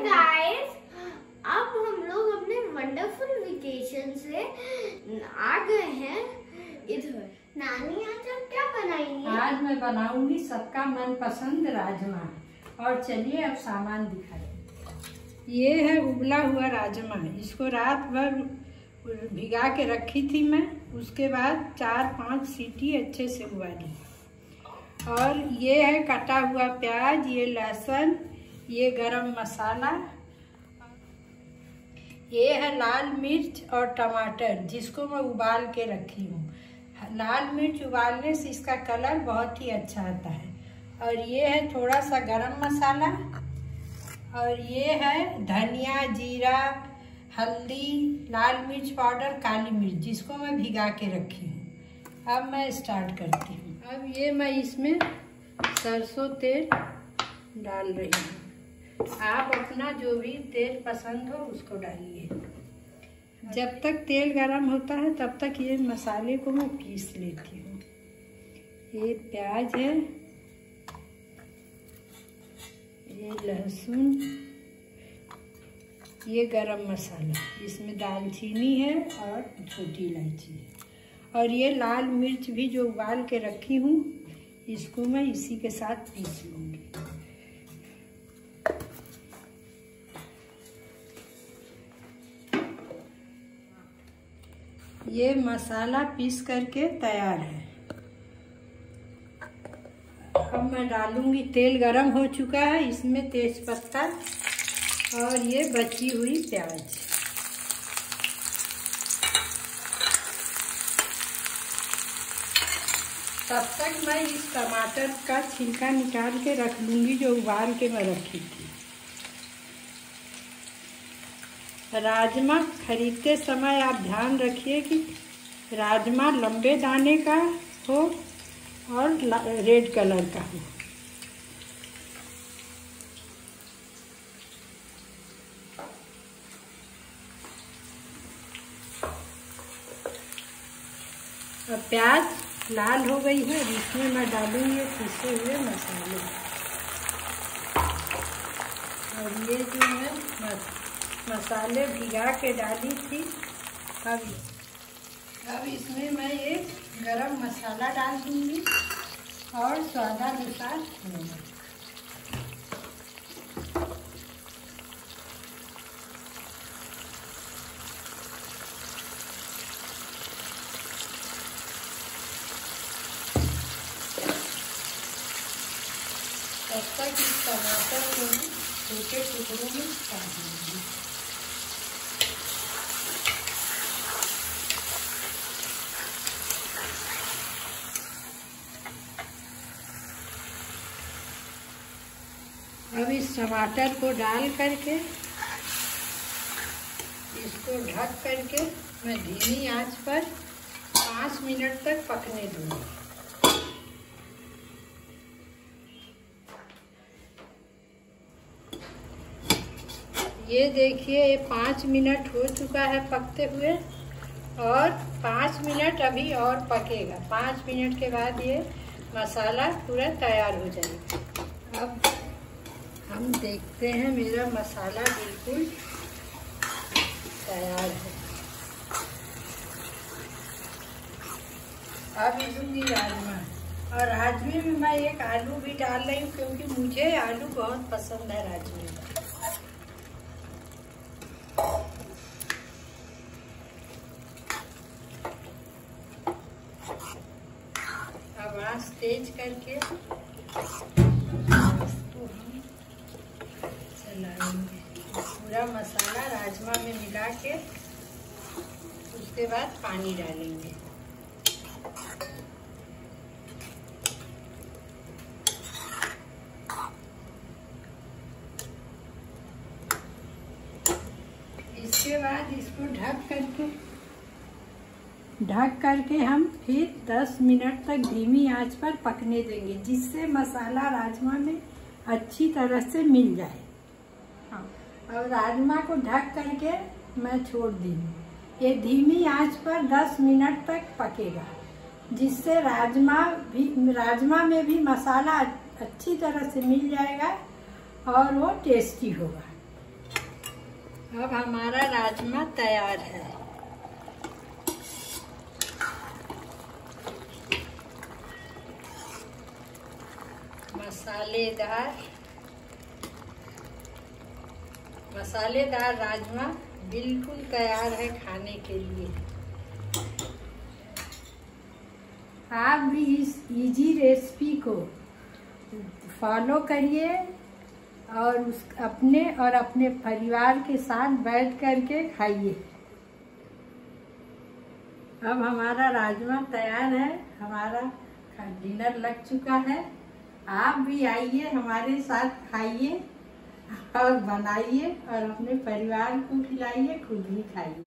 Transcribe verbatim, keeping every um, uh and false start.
Guys, अब हम लोग अपने वंडरफुल वेकेशन से आ गए हैं इधर। नानी आज आप क्या बनाएंगी? आज मैं बनाऊंगी सबका मनपसंद राजमा। और चलिए अब सामान दिखाते। ये है उबला हुआ राजमा। इसको रात भर भिगा के रखी थी मैं। उसके बाद चार पांच सीटी अच्छे से उबाली। और ये है कटा हुआ प्याज, ये लहसुन, ये गरम मसाला, ये है लाल मिर्च और टमाटर जिसको मैं उबाल के रखी हूँ। लाल मिर्च उबालने से इसका कलर बहुत ही अच्छा आता है। और ये है थोड़ा सा गरम मसाला, और ये है धनिया, जीरा, हल्दी, लाल मिर्च पाउडर, काली मिर्च जिसको मैं भिगा के रखी हूँ। अब मैं स्टार्ट करती हूँ। अब ये मैं इसमें सरसों तेल डाल रही हूँ। आप अपना जो भी तेल पसंद हो उसको डालिए। जब तक तेल गरम होता है तब तक ये मसाले को मैं पीस लेती हूँ। ये प्याज है, ये लहसुन, ये गरम मसाला, इसमें दालचीनी है और छोटी इलायची है। और ये लाल मिर्च भी जो उबाल के रखी हूँ, इसको मैं इसी के साथ पीस लूँगी। ये मसाला पीस करके तैयार है। अब मैं डालूंगी, तेल गरम हो चुका है, इसमें तेज पत्ता और ये बची हुई प्याज। तब तक मैं इस टमाटर का छिलका निकाल के रख लूंगी जो उबाल के मैं रखी थी। राजमा खरीदते समय आप ध्यान रखिए कि राजमा लंबे दाने का हो और रेड कलर का हो। अब प्याज लाल हो गई है, इसमें मैं डालूंगी पिसे हुए मसाले। और ये जो है मसाले भिगा के डाली थी। अब अब इसमें मैं एक गरम मसाला डाल दूंगी और स्वादानुसार नमक। तब तक इस टमाटर को छोटे टुकड़ों में काट दूंगी। अब इस टमाटर को डाल करके इसको ढक करके मैं धीमी आंच पर पाँच मिनट तक पकने दूंगी। ये देखिए, ये पाँच मिनट हो चुका है पकते हुए, और पाँच मिनट अभी और पकेगा। पाँच मिनट के बाद ये मसाला पूरा तैयार हो जाएगा। अब हम देखते हैं, मेरा मसाला बिल्कुल तैयार है। अब इसमें राजमा, और राजमे में मैं एक आलू भी डाल रही हूँ क्योंकि मुझे आलू बहुत पसंद है राजमे में। अब आंच तेज करके चलाएंगे। पूरा मसाला राजमा में मिला के उसके बाद पानी डालेंगे। इसके बाद इसको ढक करके ढक करके हम फिर दस मिनट तक धीमी आंच पर पकने देंगे, जिससे मसाला राजमा में अच्छी तरह से मिल जाए। हाँ, और राजमा को ढक करके मैं छोड़ दूँगी। ये धीमी आंच पर दस मिनट तक पकेगा, जिससे राजमा भी राजमा में भी मसाला अच्छी तरह से मिल जाएगा और वो टेस्टी होगा। अब हमारा राजमा तैयार है। मसालेदार मसालेदार राजमा बिल्कुल तैयार है खाने के लिए। आप भी इस इजी रेसिपी को फॉलो करिए और उस अपने और अपने परिवार के साथ बैठ करके खाइए। अब हमारा राजमा तैयार है, हमारा डिनर लग चुका है। आप भी आइए हमारे साथ खाइए और बनाइए और अपने परिवार को खिलाइए, खुद भी खाइए।